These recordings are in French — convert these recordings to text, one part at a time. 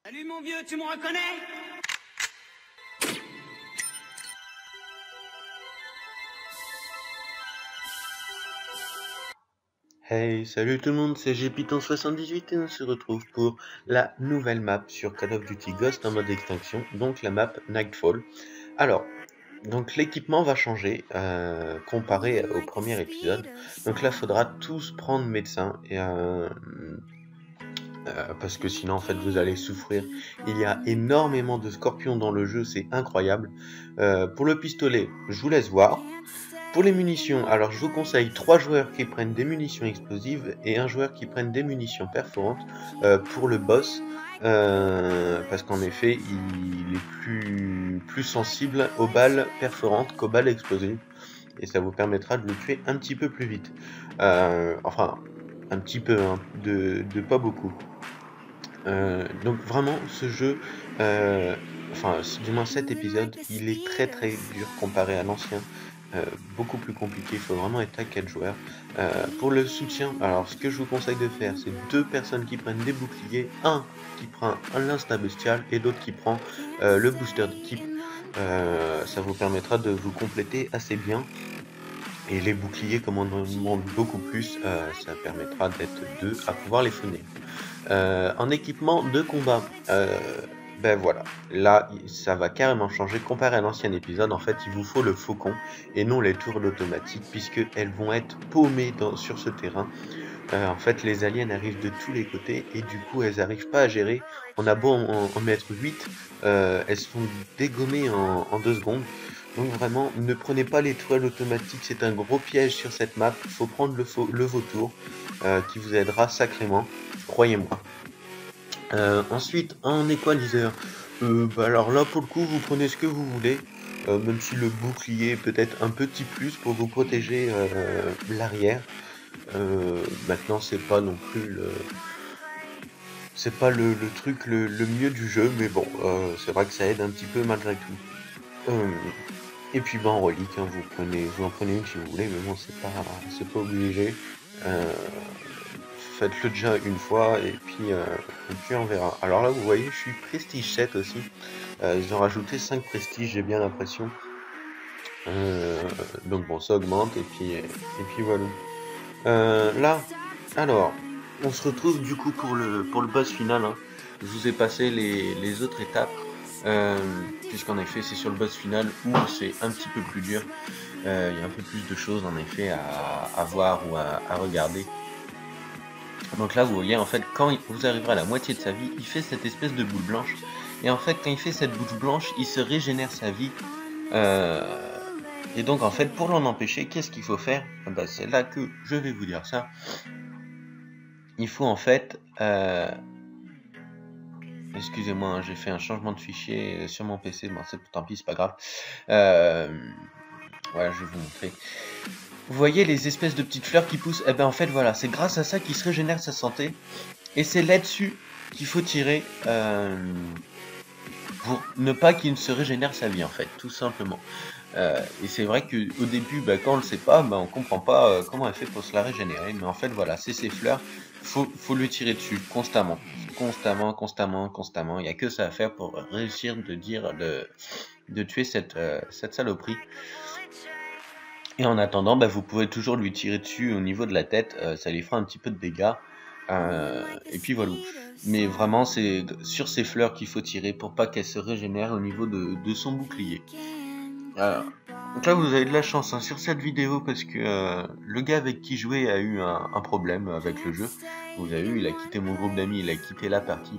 Salut mon vieux, tu me reconnais? Hey, salut tout le monde, c'est GPython78 et on se retrouve pour la nouvelle map sur Call of Duty Ghost en mode extinction, donc la map Nightfall. Alors, donc l'équipement va changer comparé au premier épisode. Donc là, faudra tous prendre médecin et parce que sinon en fait vous allez souffrir. Il y a énormément de scorpions dans le jeu, c'est incroyable. Pour le pistolet, je vous laisse voir. Pour les munitions, alors je vous conseille 3 joueurs qui prennent des munitions explosives et un joueur qui prenne des munitions perforantes pour le boss, parce qu'en effet il est plus sensible aux balles perforantes qu'aux balles explosives et ça vous permettra de le tuer un petit peu plus vite. Enfin un petit peu, hein, de pas beaucoup. Donc vraiment ce jeu, enfin du moins cet épisode, il est très très dur comparé à l'ancien. Beaucoup plus compliqué, il faut vraiment être à 4 joueurs. Pour le soutien, alors ce que je vous conseille de faire, c'est 2 personnes qui prennent des boucliers, un qui prend l'insta bestial et l'autre qui prend le booster d'équipe. Ça vous permettra de vous compléter assez bien. Et les boucliers, comme on en demande beaucoup plus, ça permettra d'être 2 à pouvoir les fournir. En équipement de combat, ben voilà, là ça va carrément changer comparé à l'ancien épisode. En fait, il vous faut le faucon et non les tours d'automatique, puisque elles vont être paumées sur ce terrain. En fait, les aliens arrivent de tous les côtés et du coup elles n'arrivent pas à gérer. On a beau en mettre 8, elles sont dégommées en 2 secondes. Donc vraiment, ne prenez pas les toiles automatiques, c'est un gros piège sur cette map. Il faut prendre le vautour qui vous aidera sacrément, croyez-moi. Ensuite, en équaliseur, alors là pour le coup, vous prenez ce que vous voulez, même si le bouclier est peut-être un petit plus pour vous protéger l'arrière. Maintenant, c'est pas non plus le truc le mieux du jeu, mais bon, c'est vrai que ça aide un petit peu malgré tout. Et puis en relique, hein, vous en prenez une si vous voulez, mais bon, c'est pas obligé. Faites-le déjà une fois et puis on verra. Alors là, vous voyez, je suis prestige 7 aussi. Ils ont rajouté 5 prestiges, j'ai bien l'impression. Donc bon, ça augmente et puis voilà. Là, alors, on se retrouve du coup pour le boss final, hein. Je vous ai passé les autres étapes, puisqu'en effet c'est sur le boss final où c'est un petit peu plus dur. Il y a un peu plus de choses en effet à voir ou à regarder. Donc là vous voyez en fait quand vous arriverez à la moitié de sa vie, il fait cette espèce de boule blanche. Et en fait quand il fait cette boule blanche, il se régénère sa vie. Et donc en fait pour l'en empêcher, qu'est-ce qu'il faut faire? Ben, c'est là que je vais vous dire ça. Il faut en fait... excusez-moi, hein, j'ai fait un changement de fichier sur mon PC. Bon, tant pis, c'est pas grave. Voilà, je vais vous montrer. Vous voyez les espèces de petites fleurs qui poussent? Eh ben en fait voilà, c'est grâce à ça qu'il se régénère sa santé. Et c'est là-dessus qu'il faut tirer pour ne pas qu'il ne se régénère sa vie en fait, tout simplement. Et c'est vrai qu'au début, quand on le sait pas, on comprend pas comment elle fait pour se la régénérer. Mais en fait voilà, c'est ces fleurs, faut lui tirer dessus constamment. Constamment. Il n'y a que ça à faire pour réussir de tuer cette saloperie. Et en attendant, vous pouvez toujours lui tirer dessus au niveau de la tête, ça lui fera un petit peu de dégâts. Et puis voilà. Mais vraiment, c'est sur ces fleurs qu'il faut tirer pour pas qu'elle se régénère au niveau de son bouclier. Donc là, vous avez de la chance hein, sur cette vidéo parce que le gars avec qui jouer a eu un problème avec le jeu. Vous avez vu, il a quitté mon groupe d'amis, il a quitté la partie.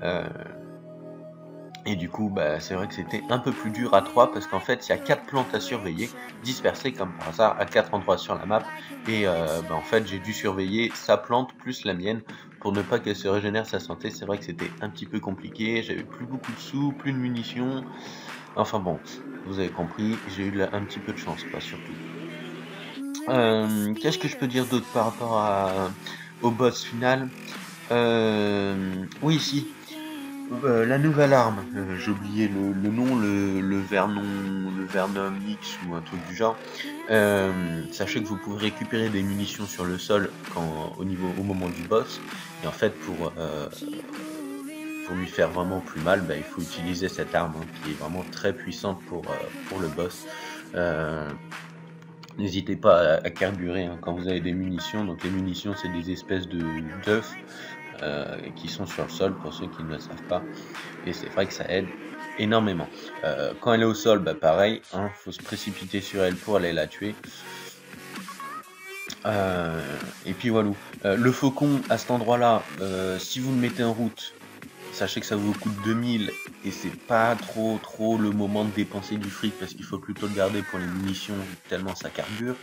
Et du coup, c'est vrai que c'était un peu plus dur à 3 parce qu'en fait, il y a 4 plantes à surveiller, dispersées comme par hasard à 4 endroits sur la map. Et en fait, j'ai dû surveiller sa plante plus la mienne pour ne pas qu'elle se régénère sa santé. C'est vrai que c'était un petit peu compliqué, j'avais plus beaucoup de sous, plus de munitions. Enfin bon, vous avez compris, j'ai eu un petit peu de chance, quoi, surtout. Qu'est-ce que je peux dire d'autre par rapport au boss final? Oui, si. La nouvelle arme, j'ai oublié le nom, le Vernum X ou un truc du genre. Sachez que vous pouvez récupérer des munitions sur le sol au moment du boss. Et en fait, pour lui faire vraiment plus mal, il faut utiliser cette arme hein, qui est vraiment très puissante pour le boss. N'hésitez pas à carburer hein, quand vous avez des munitions. Donc les munitions, c'est des espèces d'œufs qui sont sur le sol pour ceux qui ne le savent pas. Et c'est vrai que ça aide énormément. Quand elle est au sol, pareil, hein, faut se précipiter sur elle pour aller la tuer. Et puis voilà. Le faucon à cet endroit-là, si vous le mettez en route, sachez que ça vous coûte 2000 et c'est pas trop le moment de dépenser du fric parce qu'il faut plutôt le garder pour les munitions tellement ça carbure.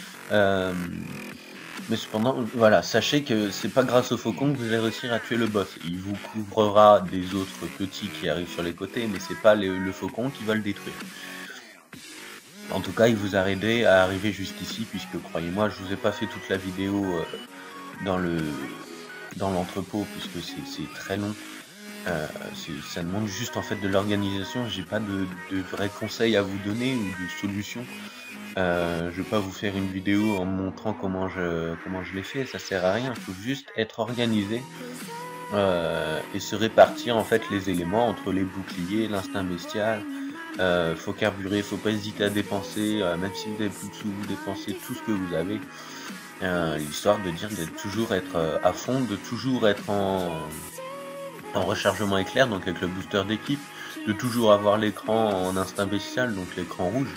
Mais cependant, voilà, sachez que c'est pas grâce au faucon que vous allez réussir à tuer le boss. Il vous couvrira des autres petits qui arrivent sur les côtés, mais c'est pas le faucon qui va le détruire. En tout cas, il vous a aidé à arriver jusqu'ici, puisque croyez-moi, je vous ai pas fait toute la vidéo dans l'entrepôt, puisque c'est très long. Ça demande juste en fait de l'organisation. J'ai pas de vrais conseils à vous donner ou de solutions. Je vais pas vous faire une vidéo en montrant comment je l'ai fait, ça sert à rien. Il faut juste être organisé et se répartir en fait les éléments entre les boucliers, l'instinct bestial. Faut carburer, faut pas hésiter à dépenser, même si vous avez plus de sous, vous dépensez tout ce que vous avez. L'histoire de dire de toujours être à fond, de toujours être en rechargement éclair, donc avec le booster d'équipe, de toujours avoir l'écran en instinct bestial, donc l'écran rouge.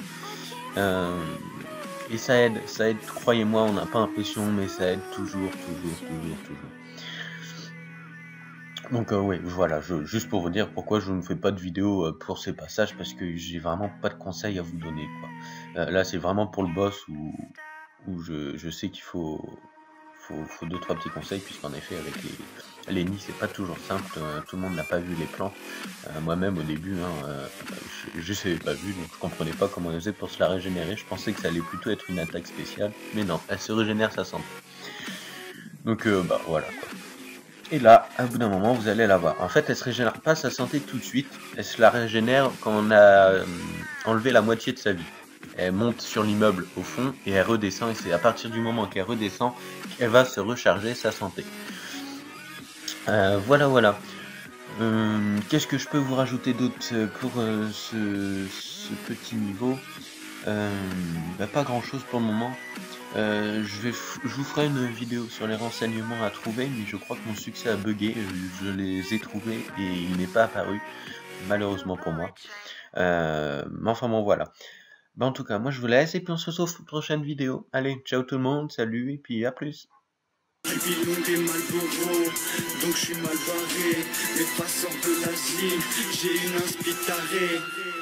Et ça aide, croyez-moi, on n'a pas l'impression, mais ça aide toujours. Donc oui, voilà, juste pour vous dire pourquoi je ne fais pas de vidéo pour ces passages, parce que j'ai vraiment pas de conseils à vous donner, quoi. Là, c'est vraiment pour le boss où je sais qu'il faut 2-3 petits conseils, puisqu'en effet, avec les nids, c'est pas toujours simple, tout le monde n'a pas vu les plans. Moi-même, au début, je savais pas vu, donc je comprenais pas comment elle faisait pour se la régénérer. Je pensais que ça allait plutôt être une attaque spéciale, mais non, elle se régénère sa santé. Donc, voilà, quoi. Et là, à bout d'un moment, vous allez la voir. En fait, elle se régénère pas sa santé tout de suite. Elle se la régénère quand on a enlevé la moitié de sa vie. Elle monte sur l'immeuble au fond et elle redescend. Et c'est à partir du moment qu'elle redescend qu'elle va se recharger sa santé. Voilà. Qu'est-ce que je peux vous rajouter d'autre pour ce petit niveau? Pas grand chose pour le moment. Je vous ferai une vidéo sur les renseignements à trouver, mais je crois que mon succès a bugué. Je les ai trouvés et il n'est pas apparu, malheureusement pour moi. Mais enfin bon, voilà. En tout cas, moi je vous laisse et puis on se retrouve pour une prochaine vidéo. Allez, ciao tout le monde, salut et puis à plus. Du bidon des Malboro, donc je suis mal barré. Les passeurs de l'asile, j'ai une inspitarée.